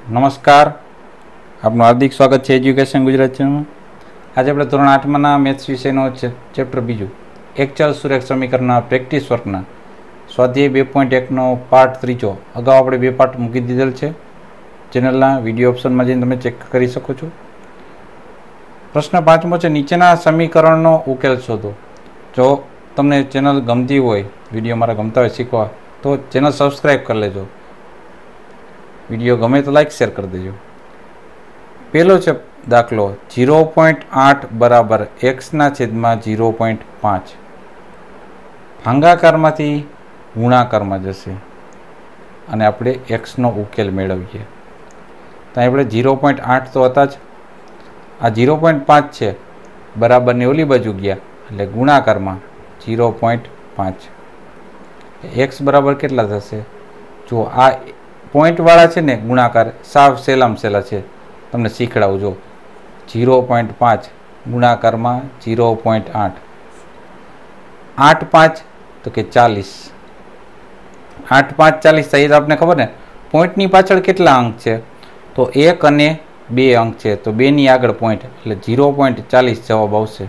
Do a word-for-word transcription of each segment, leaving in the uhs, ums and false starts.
નમસ્કાર, આપનું હાર્દિક સ્વાગત છે એજ્યુકેશન ગુજરાત ચેનલમાં. આજે આપણે ધોરણ આઠમાંના મેથ્સ વિષયનો ચેપ્ટર બીજું એક ચલ સુરેખ સમીકરણના પ્રેક્ટિસ વર્કના સ્વાધ્યાય બે પોઈન્ટ એકનો પાર્ટ ત્રીજો. અગાઉ આપણે બે પાર્ટ મૂકી દીધેલ છે. ચેનલના વિડીયો ઓપ્શનમાં જઈને તમે ચેક કરી શકો છો. પ્રશ્ન પાંચમો છે, નીચેના સમીકરણનો ઉકેલ શોધો. જો તમને ચેનલ ગમતી હોય, વિડીયો મારા ગમતા હોય શીખવા, તો ચેનલ સબસ્ક્રાઈબ કરી લેજો. વિડીયો ગમે તો લાઈક શેર કરી દેજો. પહેલો છે દાખલો, ઝીરો પોઈન્ટ આઠ બરાબર એક્સના છેદમાં ઝીરો પોઈન્ટ પાંચ ભાંગાકારમાંથી ગુણાકારમાં જશે અને આપણે એક્સનો ઉકેલ મેળવીએ. તો આપણે ઝીરો પોઈન્ટ આઠ તો હતા જ, આ ઝીરો પોઈન્ટ પાંચ છે બરાબરની ઓલી બાજુ ગયા એટલે ગુણાકારમાં ઝીરો પોઈન્ટ પાંચ. એક્સ બરાબર કેટલા થશે? જો આ પોઈન્ટવાળા છે ને ગુણાકાર સાવ સહેલામ સહેલા છે, તમને શીખડાવું. જો ઝીરો પોઈન્ટ પાંચ ગુણાકારમાં ઝીરો પોઈન્ટ આઠ, આઠ પાંચ તો કે ચાલીસ, આઠ પાંચ ચાલીસ થાય. તો આપણે ખબર ને પોઈન્ટની પાછળ કેટલા અંક છે? તો એક અને બે અંક છે, તો બેની આગળ પોઈન્ટ એટલે ઝીરો પોઈન્ટ ચાલીસ જવાબ આવશે.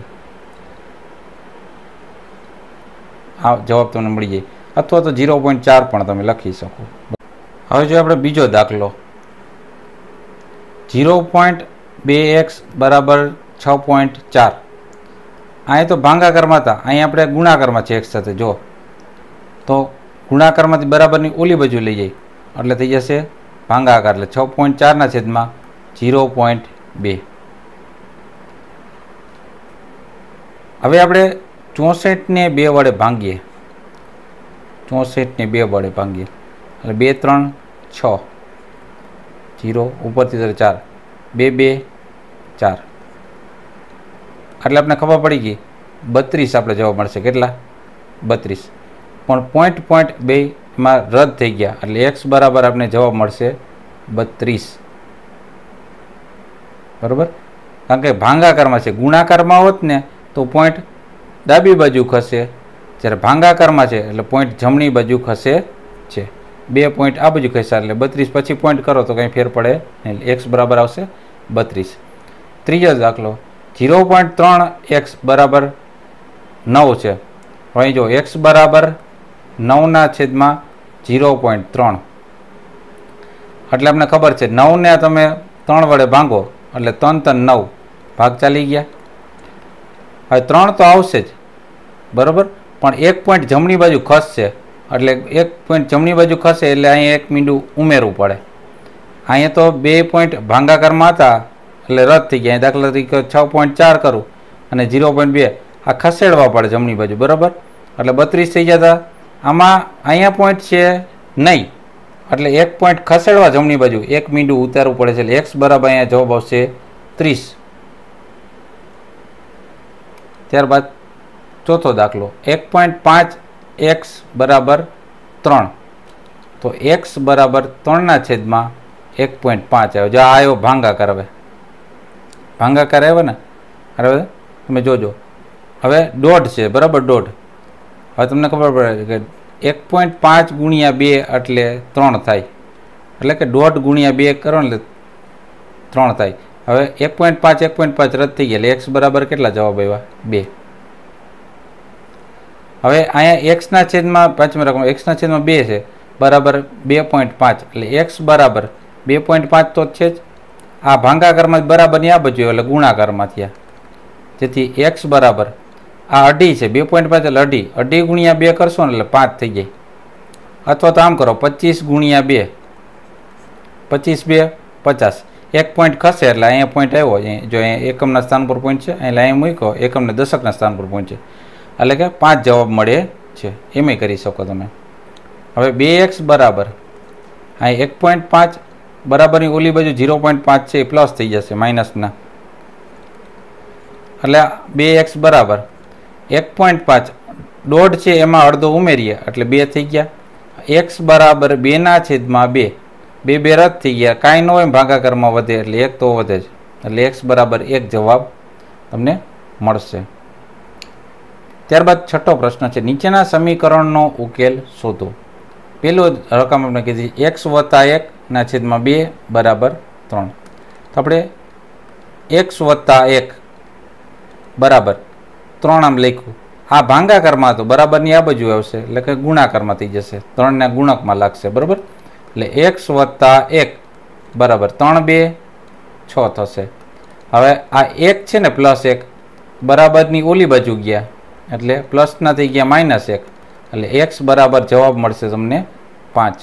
આ જવાબ તમને મળી જાય, અથવા તો ઝીરો પોઈન્ટ ચાર પણ તમે લખી શકો. હવે જો આપણે બીજો દાખલો, ઝીરો પોઈન્ટ બે એક્સ બરાબર છ પોઈન્ટ ચાર. અહીંયા તો ભાંગાકારમાં હતા, અહીંયા આપણે ગુણાકારમાં છે એક સાથે. જો તો ગુણાકારમાંથી બરાબરની ઓલી બાજુ લઈ જાય એટલે થઈ જશે ભાંગાકાર, એટલે છ પોઈન્ટ ચારના છેદમાં ઝીરો પોઈન્ટ બે. હવે આપણે ચોસઠને બે વડે ભાંગીએ, ચોસઠને બે વડે ભાંગીએ એટલે બે ત્રણ છ, જીરો ઉપરથી ત્યારે ચાર, બે બે ચાર, એટલે આપણે ખબર પડી ગઈ બત્રીસ આપણે જવાબ મળશે. કેટલા? બત્રીસ. પણ પોઈન્ટ પોઈન્ટ બેમાં રદ થઈ ગયા એટલે એક્સ બરાબર આપણે જવાબ મળશે બત્રીસ. બરાબર, કારણ કે ભાંગાકારમાં છે. ગુણાકારમાં હોત ને તો પોઈન્ટ ડાબી બાજુ ખસે, જ્યારે ભાંગાકારમાં છે એટલે પોઈન્ટ જમણી બાજુ ખસે છે. બે પોઈન્ટ આ બાજુ ખસ્યા એટલે બત્રીસ પછી પોઈન્ટ કરો તો કંઈ ફેર પડે નહીં, એક્સ બરાબર આવશે બત્રીસ. ત્રીજો દાખલો, ઝીરો પોઈન્ટ ત્રણ એક્સ બરાબર નવ છે. અહીં જો એક્સ બરાબર નવના છેદમાં ઝીરો પોઈન્ટ ત્રણ, એટલે આપણે ખબર છે નવને તમે ત્રણ વડે ભાંગો એટલે ત્રણ ત્રણ નવ, ભાગ ચાલી ગયા. હવે ત્રણ તો આવશે જ, બરાબર, પણ એક પોઈન્ટ જમણી બાજુ ખસશે એટલે એક પોઈન્ટ જમણી બાજુ ખસે એટલે અહીંયા એક મીંડું ઉમેરવું પડે. અહીંયા તો બે પોઈન્ટ ભાંગાકારમાં હતા એટલે રદ થઈ ગયા. દાખલા તરીકે છ પોઈન્ટ ચાર કરું અને ઝીરો પોઈન્ટ બે આ ખસેડવા પડે જમણી બાજુ, બરાબર, એટલે બત્રીસ થઈ જતા. આમાં અહીંયા પોઈન્ટ છે નહીં એટલે એક પોઈન્ટ ખસેડવા જમણી બાજુ એક મીંડું ઉતારવું પડે છે એટલે એક્સ બરાબર અહીંયા જવાબ આવશે ત્રીસ. ત્યારબાદ ચોથો દાખલો, એક પોઈન્ટ પાંચ એક્સ બરાબર ત્રણ. તો એક્સ બરાબર ત્રણના છેદમાં એક પોઈન્ટ પાંચ આવ્યો. જો આ આવ્યો ભાંગાકાર. હવે ભાંગાકાર આવ્યો ને, બરાબર, તમે જોજો. હવે દોઢ છે, બરાબર, દોઢ. હવે તમને ખબર પડે કે એક પોઈન્ટ પાંચ ગુણ્યા બે એટલે ત્રણ થાય, એટલે કે દોઢ ગુણ્યા બે કરો ને એટલે ત્રણ થાય. હવે એક પોઈન્ટ પાંચ એક પોઈન્ટ પાંચ રદ થઈ ગયા એટલે એક્સ બરાબર કેટલા જવાબ આવ્યા? બે. હવે અહીંયા એક્સના છેદમાં પાંચમા રકમ એક્સના છેદમાં બે છે બરાબર બે પોઈન્ટ પાંચ એટલે એક્સ બરાબર બે પોઈન્ટ પાંચ તો છે જ. આ ભાંગાકારમાં બરાબરની આ બાજુ એટલે ગુણાકારમાં થયા, જેથી એક્સ બરાબર આ અઢી છે, બે પોઈન્ટ પાંચ એટલે અઢી, અઢી ગુણ્યા બે કરશો ને એટલે પાંચ થઈ જાય. અથવા તો આમ કરો, પચીસ ગુણ્યા બે, પચીસ બે પચાસ, એક પોઈન્ટ ખસે એટલે અહીંયા પોઈન્ટ આવ્યો. જો અહીંયા એકમના સ્થાન પર પોઈન્ટ છે એટલે અહીંયા મૂક્યો, એકમને દશકના સ્થાન પર પોઈન્ટ છે એટલે કે પાંચ જવાબ મળે છે. એમાંય કરી શકો તમે. હવે બે એક્સ બરાબર અહીં એક પોઈન્ટ પાંચ બરાબરની ઓલી બાજુ ઝીરો પોઈન્ટ પાંચ છે એ પ્લસ થઈ જશે માઇનસના, એટલે બે એક્સ બરાબર એક પોઈન્ટ પાંચ દોઢ છે એમાં અડધો ઉમેરીએ એટલે બે થઈ ગયા. એક્સ બરાબર બેના છેદમાં બે, બે બે રદ થઈ ગયા, કાંઈ ન હોય ભાગાકારમાં વધે એટલે એક તો વધે જ, એટલે એક્સ બરાબર એક જવાબ તમને મળશે. ત્યારબાદ છઠ્ઠો પ્રશ્ન છે, નીચેના સમીકરણનો ઉકેલ શોધો. પેલો રકમ આપણે કીધી એક્સ વત્તા એક ના છેદમાં બે બરાબર ત્રણ. તો આપણે એક્સ વત્તા એક બરાબર ત્રણ આમ લખ્યું. આ ભાંગાકારમાં તો બરાબરની આ બાજુ આવશે એટલે કે ગુણાકારમાં થઈ જશે, ત્રણના ગુણકમાં લાગશે. બરાબર, એટલે એક્સ વત્તા એક બરાબર ત્રણ બે છ થશે. હવે આ એક છે ને પ્લસ એક બરાબરની ઓલી બાજુ ગયા એટલે પ્લસના થઈ ગયા માઇનસ એક, એટલે એક્સ બરાબર જવાબ મળશે તમને પાંચ.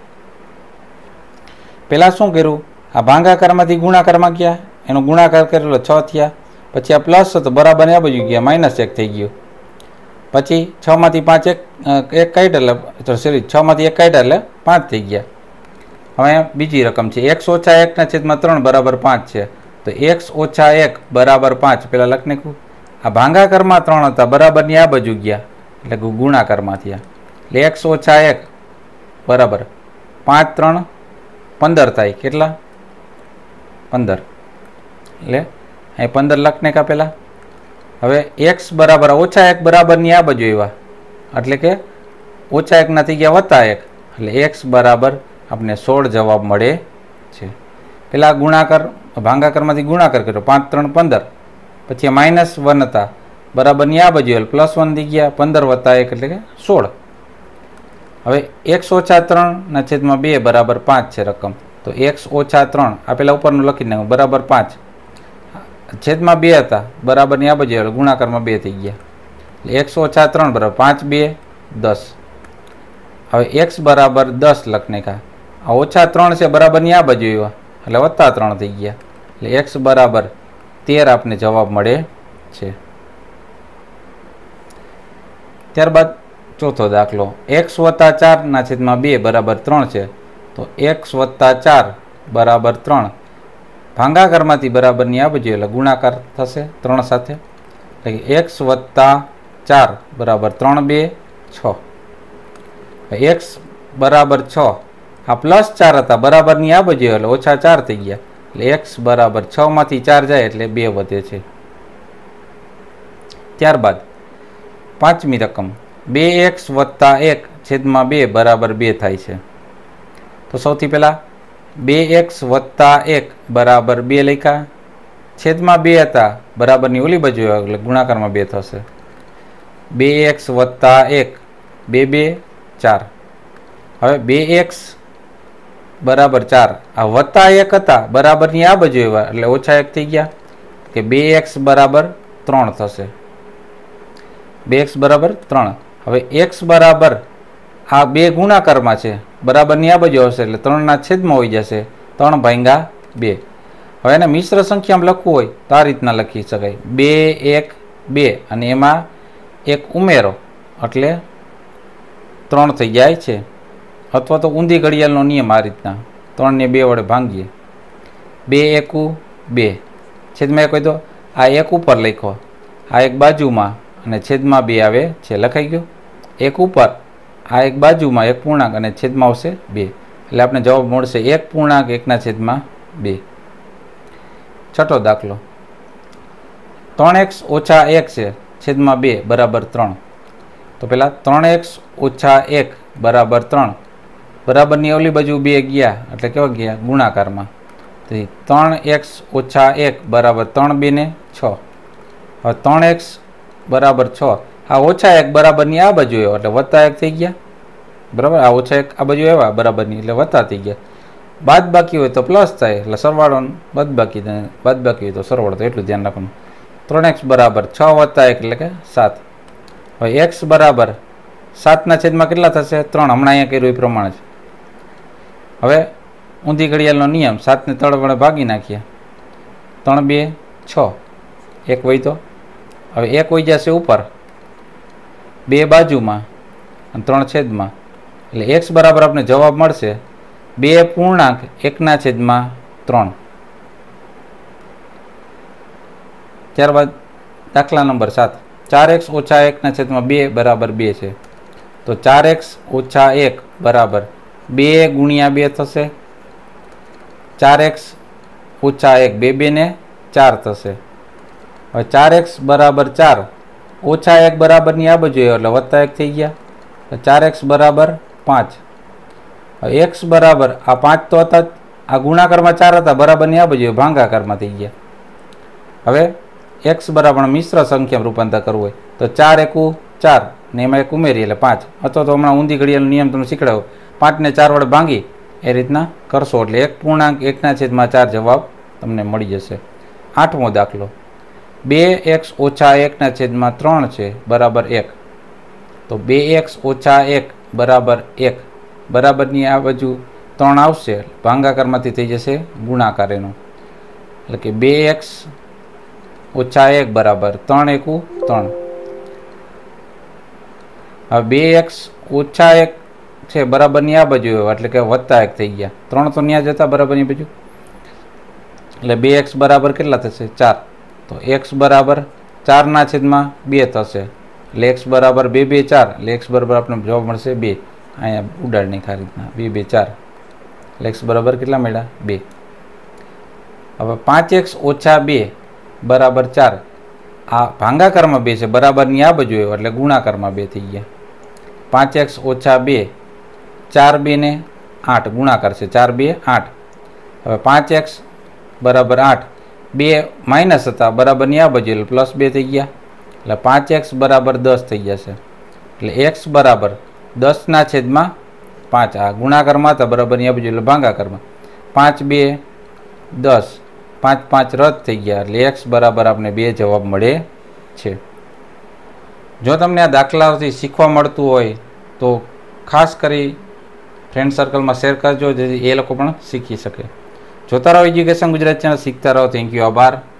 પહેલાં શું કર્યું, આ ભાંગાકારમાંથી ગુણાકારમાં ગયા, એનો ગુણાકાર કરેલો છ થયા. પછી આ પ્લસ હતો બરાબરની આ બાજુ ગયા માઇનસ એક થઈ ગયું. પછી છમાંથી પાંચ એક એક કાઢ્યા એટલે સોરી છમાંથી એક કાઢ્યા એટલે પાંચ થઈ ગયા. હવે બીજી રકમ છે એક્સ ઓછા એકના છેદમાં ત્રણ બરાબર પાંચ છે. તો એક્સ ઓછા એક બરાબર પાંચ પહેલાં લખ નાખ્યું. આ ભાંગાકારમાં ત્રણ હતા બરાબરની આ બાજુ ગયા એટલે ગુણાકારમાં થયા. એટલે એક્સ ઓછા એક બરાબર પાંચ ત્રણ પંદર થાય. કેટલા? પંદર. એટલે અહીં પંદર લખ નાખ્યા પહેલાં. હવે એક્સ બરાબર ઓછા એક બરાબરની આ બાજુ આવ્યા એટલે કે ઓછા એકના થઈ ગયા વત્તા એક, એટલે એક્સ બરાબર આપણે સોળ જવાબ મળે છે. પહેલાં ગુણાકાર ભાંગાકારમાંથી ગુણાકાર કર્યો પાંચ ત્રણ પંદર, પછી માઇનસ વન હતા બરાબરની આ બાજુ એટલે પ્લસ વન થઈ ગયા પંદર વત્તા એક એટલે કે સોળ. હવે એક્સ ઓછા ત્રણના છેદમાં બે બરાબર પાંચ છે રકમ. તો એક્સ ઓછા ત્રણ આ પહેલાં ઉપરનું લખી નાખ્યું બરાબર પાંચ, છેદમાં બે હતા બરાબરની આ બાજુ ગુણાકારમાં બે થઈ ગયા એટલે એક્સ ઓછા ત્રણ બરાબર પાંચ બે દસ. હવે એક્સ બરાબર દસ લખ નાખ્યા. આ ઓછા ત્રણ છે બરાબરની આ બાજુ એવા એટલે વત્તા ત્રણ થઈ ગયા એટલે એક્સ બરાબર તેર આપને જવાબ મળે છે. ત્યારબાદ ચોથો દાખલો એક્સ વત્તા ચારના છેદમાં બે બરાબર ત્રણ છે. તો એક્સ વત્તા ચાર બરાબર ત્રણ ભાંગાકારમાંથી બરાબરની આ બાજુ એટલે ગુણાકાર થશે ત્રણ સાથે એટલે કે એક્સ વત્તા ચાર બરાબર ત્રણ બે છ. એક્સ બરાબર છ આ પ્લસ ચાર હતા બરાબરની આ બાજુ એટલે ઓછા ચાર થઈ ગયા એટલે એક્સ બરાબર છ માંથી ચાર જાય એટલે બે વધે છે. ત્યારબાદ પાંચમી રકમ બે એક્સ વત્તા એક છેદમાં બે બરાબર બે થાય છે. તો સૌથી પહેલાં બે એક્સ વત્તા એક બરાબર બે લખ્યા, છેદમાં બે હતા બરાબરની ઓલી બાજુ એટલે ગુણાકારમાં બે થશે. બે એક્સ વત્તા એક બે બે ચાર. હવે બે એક્સ બરાબર ચાર આ વત્તા એક હતા બરાબરની આ બાજુ એવા એટલે ઓછા એક થઈ ગયા કે બે એક્સ બરાબર ત્રણ થશે. બે એક્સ બરાબર ત્રણ. હવે એક્સ બરાબર આ બે ગુણાકારમાં છે બરાબરની આ બાજુ આવશે એટલે ત્રણના છેદમાં હોઈ જશે ત્રણ ભાંગા બે. હવે એને મિશ્ર સંખ્યામાં લખવું હોય તો આ રીતના લખી શકાય બે એક બે અને એમાં એક ઉમેરો એટલે ત્રણ થઈ જાય છે. અથવા તો ઊંધી ઘડિયાળનો નિયમ આ રીતના ત્રણને બે વડે ભાંગીએ. બે એકુ બે છેદમાં એક હોય તો આ એક ઉપર લખો, આ એક બાજુમાં અને છેદમાં બે આવે છે. લખાઈ ગયું. એક ઉપર આ એક બાજુમાં એક પૂર્ણાંક અને છેદમાં આવશે બે એટલે આપણે જવાબ મળશે એક પૂર્ણાંક એકના છેદમાં બે. છઠ્ઠો દાખલો ત્રણ એક્સ ઓછા એક છે છેદમાં બે બરાબર ત્રણ. તો પહેલાં ત્રણ એક્સ ઓછા એક બરાબર ત્રણ બરાબરની ઓલી બાજુ બે ગયા એટલે કેવા ગયા ગુણાકારમાં. તેથી ત્રણ એક્સ ઓછા એક બરાબર ત્રણ બે ને છ. હવે ત્રણ એક્સ બરાબર છ આ ઓછા એક બરાબરની આ બાજુ આવ્યો એટલે વત્તા એક થઈ ગયા. બરાબર, આ ઓછા એક આ બાજુ આવ્યા બરાબરની એટલે વત્તા થઈ ગયા. બાદ બાકી હોય તો પ્લસ થાય એટલે સરવાળો બાદ બાકી બાદ બાકી હોય તો સરવાળો, તો એટલું ધ્યાન રાખવાનું. ત્રણ એક્સ બરાબર છ વત્તા એક એટલે કે સાત. હવે એક્સ બરાબર સાતના છેદમાં કેટલા થશે? ત્રણ. હમણાં અહીંયા કર્યું એ પ્રમાણે જ. હવે ઊંધી ઘડિયાળનો નિયમ સાતને ત્રણ વડે ભાગી નાખીએ. ત્રણ બે છ એક વહી તો હવે એક વહી જશે ઉપર બે બાજુમાં અને ત્રણ છેદમાં એટલે એક્સ બરાબર આપણે જવાબ મળશે બે પૂર્ણાંક એકના છેદમાં ત્રણ. ત્યારબાદ દાખલા નંબર સાત ચાર એક્સ ઓછા એકના છેદમાં બે બરાબર બે છે. તો ચાર એક્સ ઓછા એક બરાબર બે ગુણ્યા બે થશે. ચાર એક્સ ઓછા એક બે બે ને ચાર થશે. હવે ચાર એક્સ બરાબર ચાર ઓછા એક બરાબરની આ બાજુ એટલે વત્તા એક થઈ ગયા. ચાર એક્સ બરાબર પાંચ. હવે એક્સ બરાબર આ પાંચ તો હતા જ, આ ગુણાકારમાં ચાર હતા, બરાબરની આ બાજુ ભાંગાકારમાં થઈ ગયા. હવે એક્સ બરાબર મિશ્ર સંખ્યામાં રૂપાંતર કરવું હોય તો ચાર એકુ ચાર ને એમાં એક ઉમેરી એટલે પાંચ, અથવા તો હમણાં ઊંધી ઘડિયાળનો નિયમ તમને શીખડાવો, પાંચને ચાર વડે ભાંગી એ રીતના કરશો એટલે એક પૂર્ણાંક એકના છેદમાં ચાર જવાબ તમને મળી જશે. આઠમો દાખલો, બે એક્સ ઓછા એકના છેદમાં ત્રણ છે બરાબર એક. તો બે એક્સ ઓછા એક બરાબર એક, બરાબરની આ બાજુ ત્રણ આવશે, ભાંગાકારમાંથી થઈ જશે ગુણાકાર એનો, એટલે કે બે એક્સ ઓછા એક બરાબર ત્રણ એકુ ત્રણ. હવે બે એક્સ ઓછા એક છે બરાબરની આ બાજુ એવા એટલે કે વત્તા એક થઈ ગયા, ત્રણ તો ત્યાં જતા બરાબરની બાજુ, એટલે બે એક્સ બરાબર કેટલા થશે ચાર. તો એક્સ બરાબર ચારના છેદમાં બે થશે, એટલે એક્સ બરાબર બે બે ચાર, એટલે એક્સ બરાબર આપણે જવાબ મળશે બે. અહીંયા ઉડાડની આ રીતના બે બે ચાર, એટલે એક્સ બરાબર કેટલા મળ્યા બે. હવે પાંચ એક્સ ઓછા બે બરાબર ચાર, આ ભાંગાકારમાં બે છે, બરાબરની આ બાજુ એવા એટલે ગુણાકારમાં બે થઈ ગયા. પાંચ એક્સ ઓછા બે, ચાર બે ને આઠ ગુણાકાર છે, ચાર બે આઠ. હવે પાંચ એક્સ બરાબર આઠ, બે માઇનસ હતા બરાબરની આ બાજુ એટલે પ્લસ બે થઈ ગયા, એટલે પાંચ એક્સ બરાબર દસ થઈ જશે. એટલે એક્સ બરાબર દસના છેદમાં પાંચ, આ ગુણાકારમાં હતા બરાબરની આ બાજુ એટલે ભાંગાકારમાં, પાંચ બે દસ, પાંચ પાંચ રદ થઈ ગયા, એટલે એક્સ બરાબર આપણે બે જવાબ મળે છે. જો તમને આ દાખલાઓથી શીખવા મળતું હોય તો ખાસ કરી ફ્રેન્ડ સર્કલમાં શેર કરજો, જેથી એ લોકો પણ શીખી શકે. જોતા રહો એજ્યુકેશન ગુજરાત ચેનલ, શીખતા રહો. થેન્ક યુ, આભાર.